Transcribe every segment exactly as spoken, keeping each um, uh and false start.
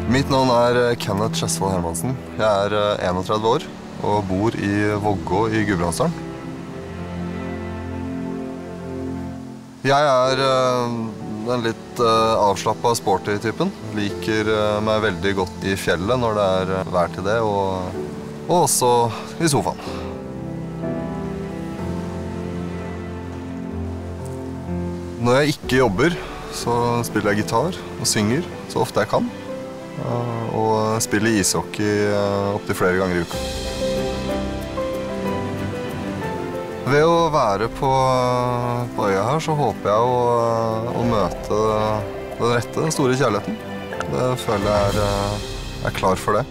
Mitt navn er Kenneth Skedsvold Hermansen. Jeg er enogtredve år og bor i Vågå i Gudbrandsdalen. Jeg er den litt avslappet sporty-typen. Liker meg veldig godt i fjellet når det er vær til det, og, og også i sofaen. Når jeg ikke jobber, så spiller jeg gitar og synger så ofte jeg kan. Og spiller ishockey opptil flere ganger i uka. Ved å være på, på øya her, så håper jeg å, å møte den rette, den store kjærligheten. Det føler jeg er, er klar for det.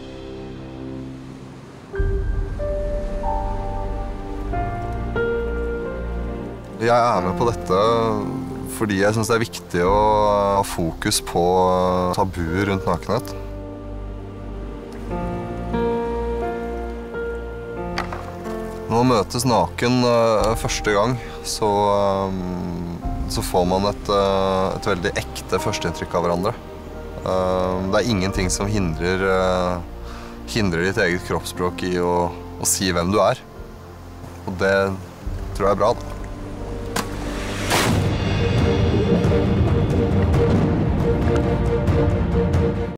Jeg er med på dette fordi jeg synes det er viktig å ha fokus på tabuer rundt nakenhet. Når man møtes naken første gang, så, så får man et, et veldig ekte førsteinntrykk av hverandre. Det er ingenting som hindrer, hindrer ditt eget kroppsspråk i å, å si hvem du er. Og det tror jeg er bra, da. Thank you.